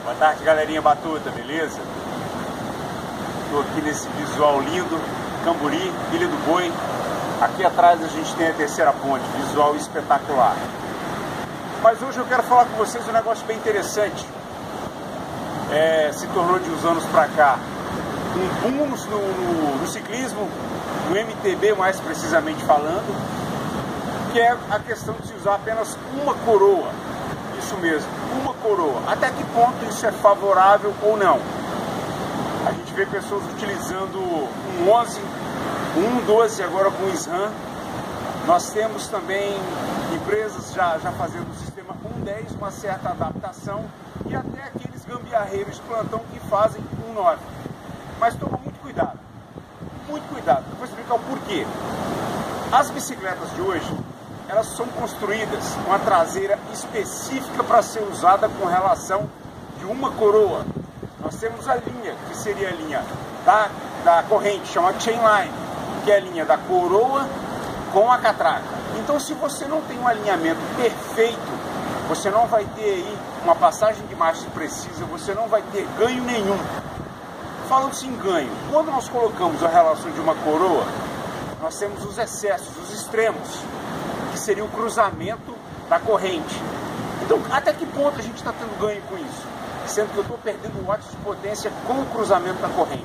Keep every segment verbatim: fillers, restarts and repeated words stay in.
Boa tarde, galerinha Batuta, beleza? Estou aqui nesse visual lindo, Camburi, Ilha do Boi. Aqui atrás a gente tem a terceira ponte, visual espetacular. Mas hoje eu quero falar com vocês um negócio bem interessante. É, se tornou de uns anos pra cá um boom no, no, no ciclismo, no M T B mais precisamente falando, que é a questão de se usar apenas uma coroa. Isso mesmo, uma coroa. Até que ponto isso é favorável ou não? A gente vê pessoas utilizando um onze, um doze agora com SRAM. Nós temos também empresas já, já fazendo o sistema um dez, uma certa adaptação, e até aqueles gambiarreiros de plantão que fazem um nove. Mas toma muito cuidado, muito cuidado. Eu vou explicar o porquê. As bicicletas de hoje, elas são construídas com a traseira específica para ser usada com relação de uma coroa. Nós temos a linha, que seria a linha da, da corrente, chama Chainline, que é a linha da coroa com a catraca. Então, se você não tem um alinhamento perfeito, você não vai ter aí uma passagem de marcha precisa, você não vai ter ganho nenhum. Falando-se em ganho, quando nós colocamos a relação de uma coroa, nós temos os excessos, os extremos, que seria o cruzamento da corrente. Então, até que ponto a gente está tendo ganho com isso? Sendo que eu estou perdendo watts de potência com o cruzamento da corrente.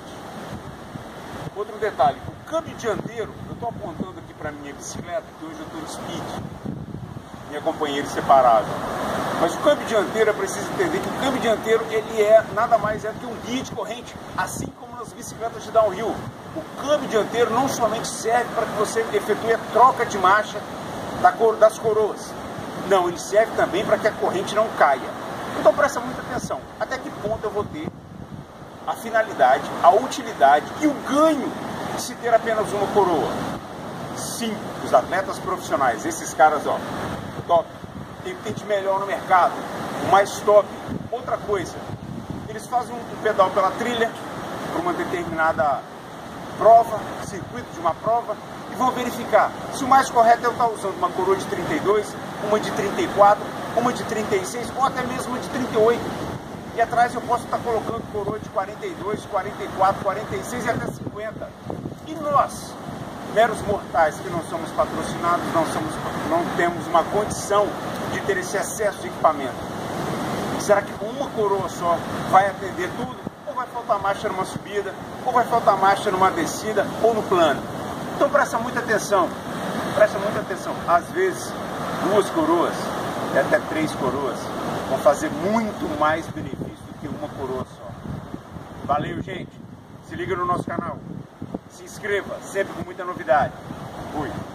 Outro detalhe, o câmbio dianteiro, eu estou apontando aqui para a minha bicicleta, que hoje eu estou no Speed, minha companheira inseparável. Mas o câmbio dianteiro, é preciso entender que o câmbio dianteiro, ele é nada mais é do que um guia de corrente, assim como nas bicicletas de downhill. O câmbio dianteiro não somente serve para que você efetue a troca de marcha da cor, das coroas. Não, ele serve também para que a corrente não caia. Então presta muita atenção, até que ponto eu vou ter a finalidade, a utilidade e o ganho de se ter apenas uma coroa. Sim, os atletas profissionais, esses caras, ó, top, tem o que tem de melhor no mercado, o mais top. Outra coisa, eles fazem um pedal pela trilha, por uma determinada prova, circuito de uma prova, e vão verificar se o mais correto é eu estar usando uma coroa de trinta e dois, uma de trinta e quatro, uma de trinta e seis ou até mesmo uma de trinta e oito. E atrás eu posso estar colocando coroa de quarenta e dois, quarenta e quatro, quarenta e seis e até cinquenta. E nós, meros mortais que não somos patrocinados, não, somos, não temos uma condição de ter esse excesso de equipamento. Será que uma coroa só vai atender tudo? Ou vai faltar marcha numa subida, ou vai faltar marcha numa descida, ou no plano? Então presta muita atenção, presta muita atenção. Às vezes, duas coroas, e até três coroas, vão fazer muito mais benefício do que uma coroa só. Valeu, gente. Se liga no nosso canal. Se inscreva, sempre com muita novidade. Fui.